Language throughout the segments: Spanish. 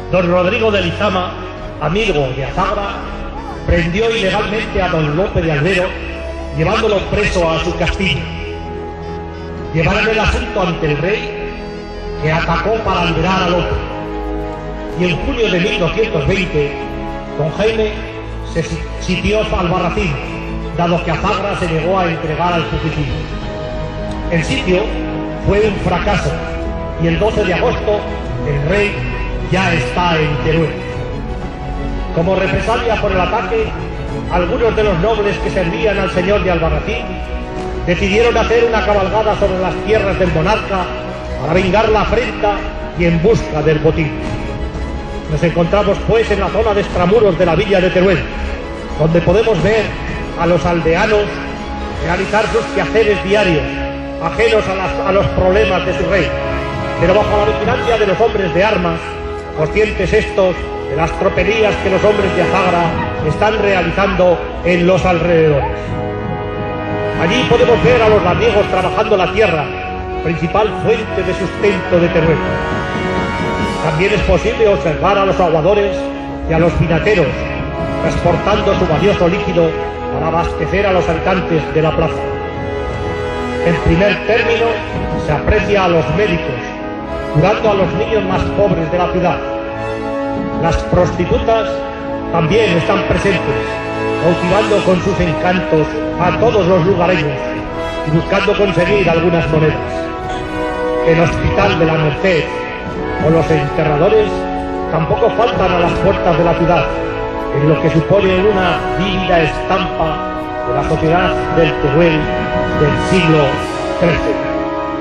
Don Rodrigo de Lizama, amigo de Azagra, prendió ilegalmente a don Lope de Albero, llevándolo preso a su castillo. Llevaron el asunto ante el rey, que atacó para liberar a Lope. Y en junio de 1220, don Jaime se sitió Albarracín, dado que Azagra se negó a entregar al fugitivo. El sitio fue un fracaso y el 12 de agosto el rey ya está en Teruel. Como represalia por el ataque, algunos de los nobles que servían al señor de Albarracín decidieron hacer una cabalgada sobre las tierras del monarca para vengar la afrenta y en busca del botín. Nos encontramos pues en la zona de extramuros de la villa de Teruel, donde podemos ver a los aldeanos realizar sus quehaceres diarios, ajenos a los problemas de su rey, pero bajo la vigilancia de los hombres de armas, conscientes estos de las tropelías que los hombres de Azagra están realizando en los alrededores. Allí podemos ver a los labriegos trabajando la tierra, principal fuente de sustento de Teruel. También es posible observar a los aguadores y a los vinateros transportando su valioso líquido para abastecer a los habitantes de la plaza. En primer término, se aprecia a los médicos, curando a los niños más pobres de la ciudad. Las prostitutas también están presentes, cautivando con sus encantos a todos los lugareños y buscando conseguir algunas monedas. El Hospital de la Merced o los enterradores tampoco faltan a las puertas de la ciudad, en lo que supone una vívida estampa de la sociedad del Teruel del siglo XIII.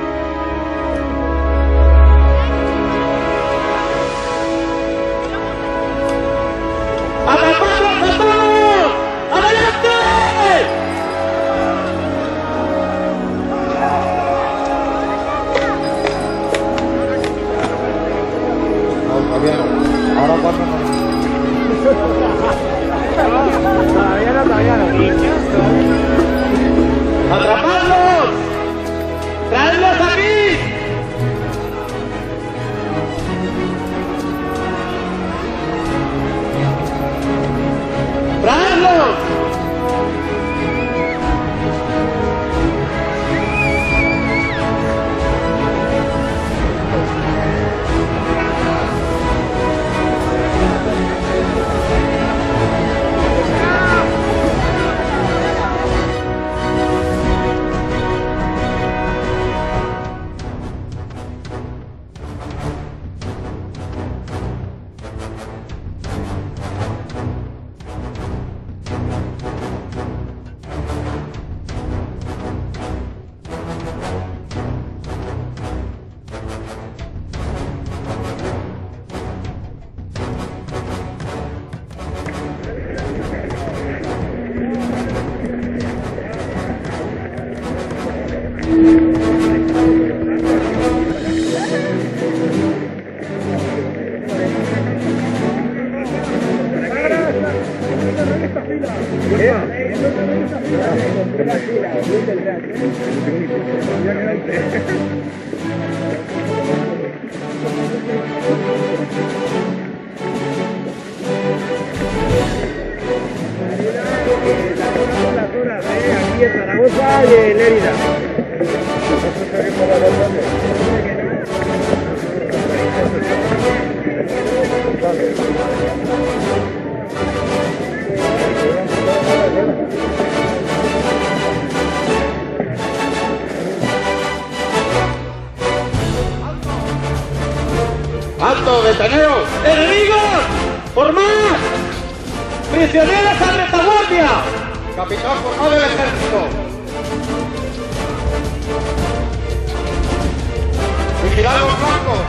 ¡Atrapadlos! ¡Traedlos aquí! ¡Traedlos! Aquí en Zaragoza y en Lérida. ¡Alto, deteneos! ¡Enemigos! ¡Por más! ¡Prisioneros a retaguardia! ¡Capitán formado del ejército! ¡Vigilad los flancos!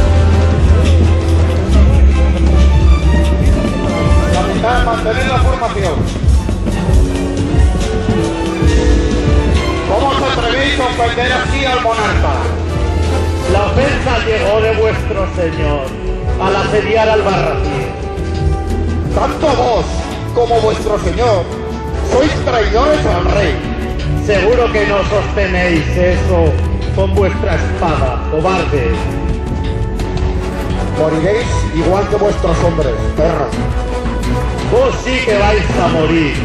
Mantener la formación. ver aquí al monarca. La ofensa llegó de vuestro señor al asediar al Barracín. Tanto vos como vuestro señor sois traidores al rey. Seguro que no sostenéis eso con vuestra espada, cobardes. Moriréis igual que vuestros hombres, perros. Vos sí que vais a morir.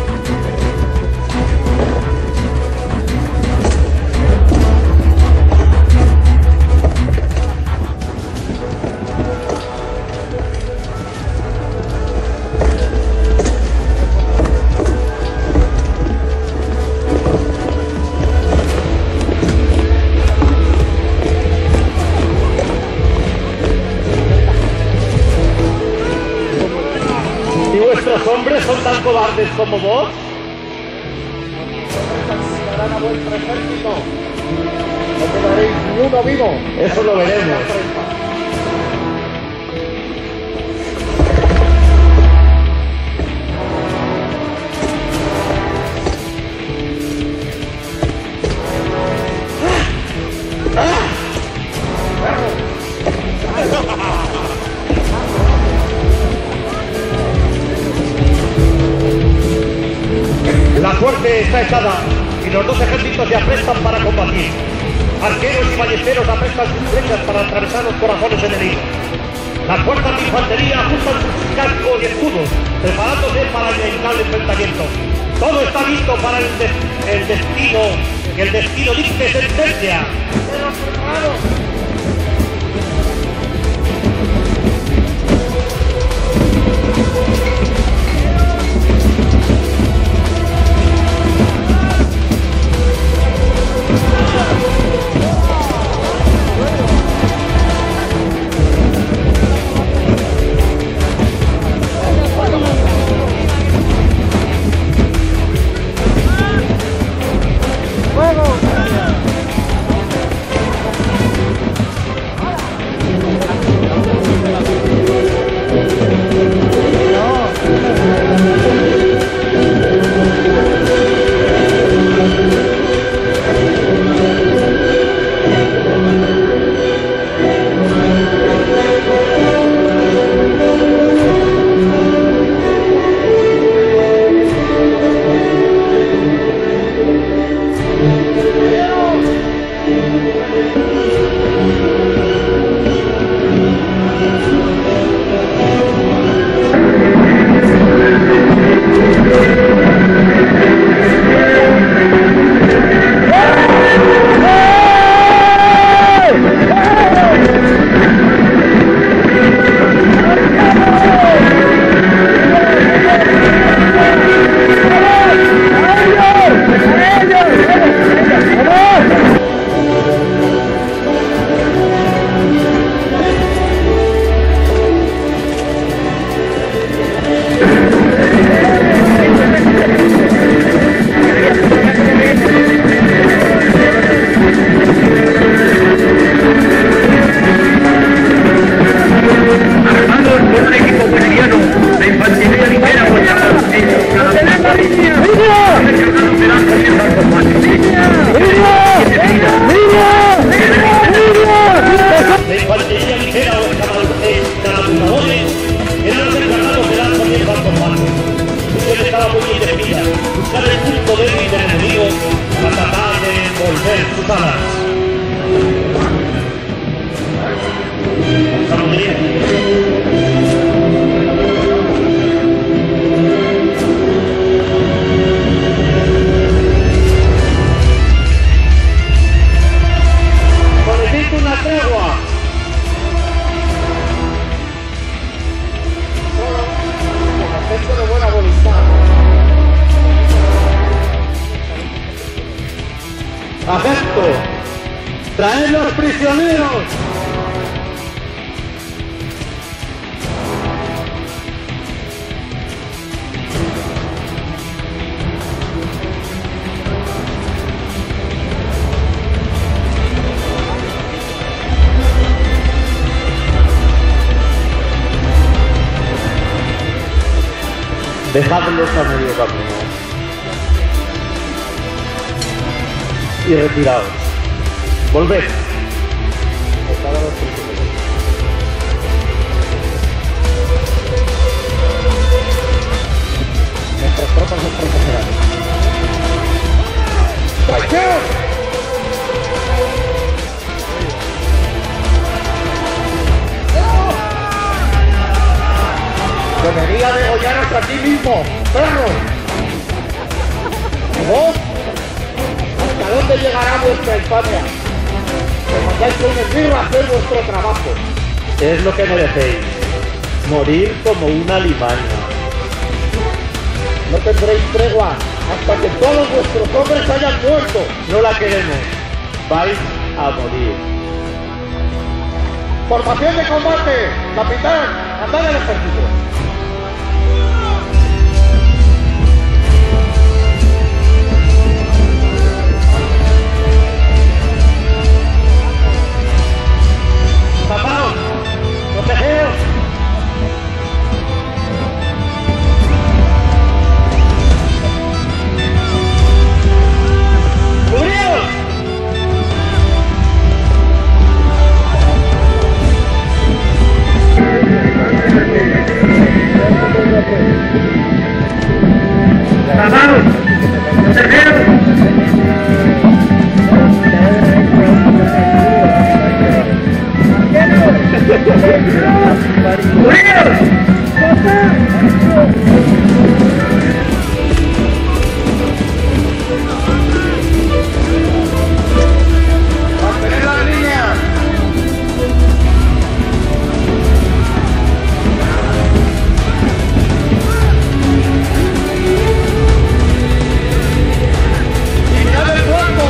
¿Los hombres son tan cobardes como vos? Darán a vuestro ejército. No quedaréis ni uno vivo. Eso lo veremos. La suerte está echada y los dos ejércitos se aprestan para combatir. Arqueros y ballesteros aprestan sus flechas para atravesar los corazones enemigos. Las fuerzas de infantería ajustan sus cascos y escudos, preparándose para el inevitable enfrentamiento. Todo está listo para el destino, que el destino dicte sentencia. ¡Pero preparados! ¡Acepto! ¡Traed los prisioneros! Dejadlos a medio camino y retiraos. Volved. Nuestras tropas nos protegerán. ¡Traición! Debería degollaros aquí mismo, perros. ¿Y vos? ¿Hasta dónde llegará vuestra infamia? Os mandáis con esbirro a hacer vuestro trabajo. Es lo que merecéis. Morir como una limaña. No tendréis tregua hasta que todos vuestros hombres hayan muerto. No la queremos. Vais a morir. Formación de combate. Capitán, andad al ejército. ¡Tapaos! ¡Protegeos! ¡Cubríos! ¡Tapaos! ¡Protegeos! ¡Mantened las líneas! ¡Línea del cuerpo!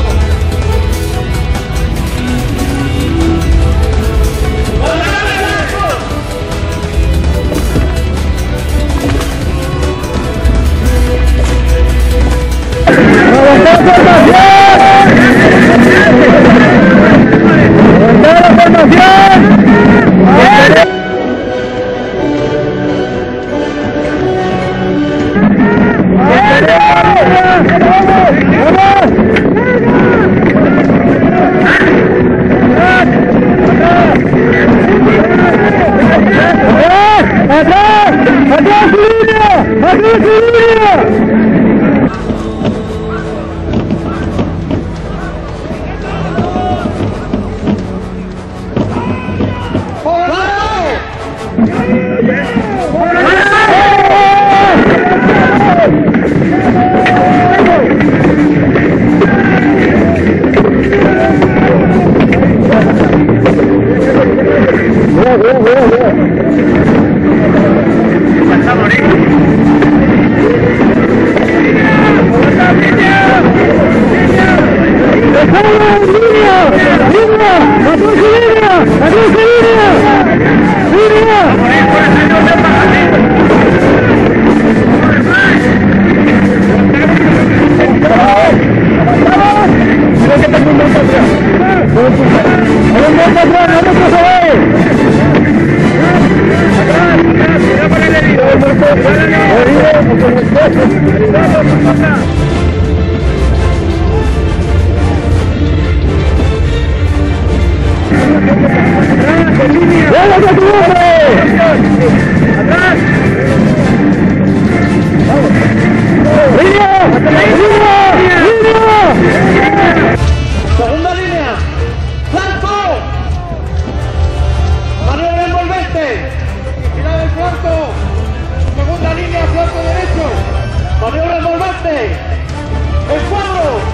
¡Segunda línea! ¡Flanco! ¡Maniobra envolvente! ¡Vigilad el flanco! ¡Segunda línea, flanco derecho! ¡Maniobra envolvente! ¡Escuadro!